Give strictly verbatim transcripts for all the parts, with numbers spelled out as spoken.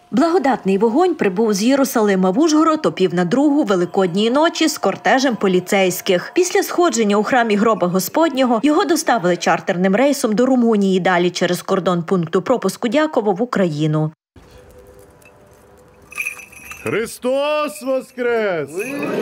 Благодатний вогонь прибув з Єрусалима в Ужгород о пів на другу Великодньої ночі з кортежем поліцейських. Після сходження у храмі Гроба Господнього його доставили чартерним рейсом до Румунії, далі через кордон пункту пропуску Дяково в Україну. Христос воскрес!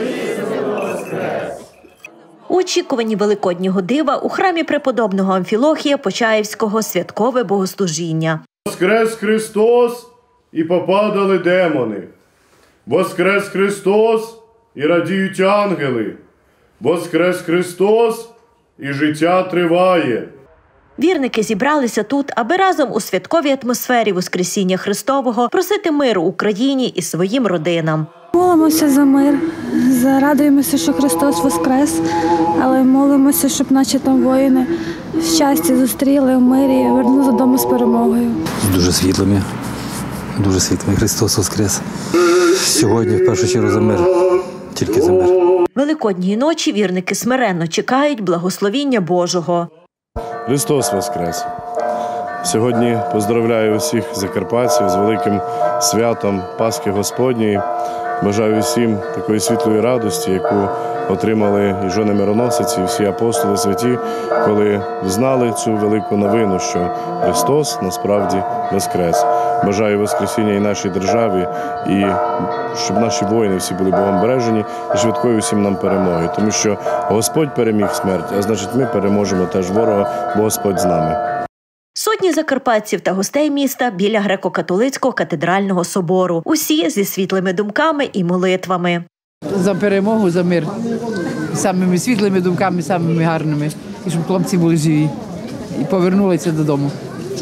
У очікуванні Великоднього дива у храмі преподобного Амфілохія Почаївського святкове богослужіння. Воскрес Христос! І попадали демони. Воскрес Христос, і радіють ангели. Воскрес Христос, і життя триває. Вірники зібралися тут, аби разом у святковій атмосфері Воскресіння Христового просити миру Україні і своїм родинам. Молимося за мир, радуємося, що Христос воскрес, але молимося, щоб наші там воїни в щасті зустріли, в мирі, вернулися додому з перемогою. З дуже світлими. Дуже світлий Христос воскрес. Сьогодні, в першу чергу, за мир. Тільки за мир. Великодньої ночі вірники смиренно чекають благословіння Божого. Христос воскрес! Сьогодні поздравляю усіх закарпатців з великим святом Пасхи Господньої. Бажаю всім такої світлої радості, яку отримали і жони мироносиці, і всі апостоли святі, коли знали цю велику новину, що Христос насправді воскрес. Бажаю воскресіння і нашій державі, і щоб наші воїни всі були Богом бережені і швидкої всім нам перемоги. Тому що Господь переміг смерть, а значить ми переможемо теж ворога, бо Господь з нами. Сотні закарпатців та гостей міста біля греко-католицького катедрального собору. Усі зі світлими думками і молитвами. За перемогу, за мир. Самими світлими думками, самими гарними. І щоб хлопці були живі. І повернулися додому.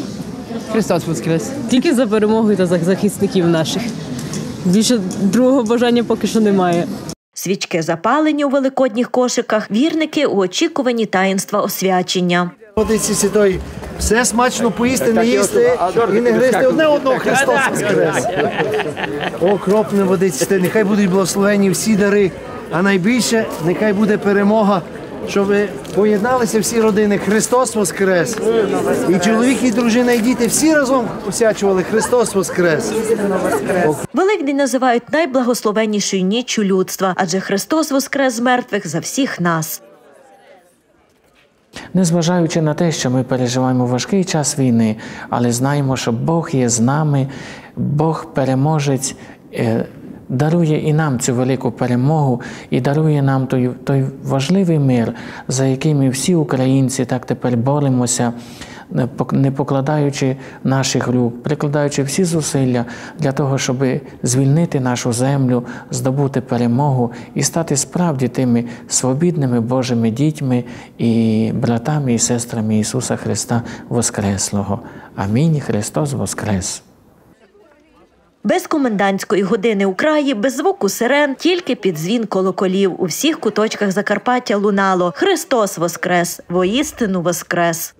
Христос воскрес! Тільки за перемогу та за захисників наших. Більше другого бажання поки що немає. Свічки запалені у великодніх кошиках, вірники у очікуванні таїнства освячення. Водиці святої, все смачно поїсти, не їсти і не гризти одне одного, Христос воскрес! Окропне водиці святої, нехай будуть благословені всі дари, а найбільше нехай буде перемога, щоб поєдналися всі родини. Христос воскрес! І чоловік, і дружина, і діти всі разом освячували Христос воскрес! Великдень називають найблагословеннішою ніччю людства, адже Христос воскрес з мертвих за всіх нас. Незважаючи на те, що ми переживаємо важкий час війни, але знаємо, що Бог є з нами, Бог-переможець, дарує і нам цю велику перемогу і дарує нам той, той важливий мир, за який ми всі українці так тепер боремося, не покладаючи наших рук, прикладаючи всі зусилля для того, щоб звільнити нашу землю, здобути перемогу і стати справді тими свобідними Божими дітьми і братами і сестрами Ісуса Христа Воскреслого. Амінь. Христос воскрес! Без комендантської години у краї, без звуку сирен, тільки під дзвін колоколів у всіх куточках Закарпаття лунало: «Христос воскрес! Воістину воскрес!»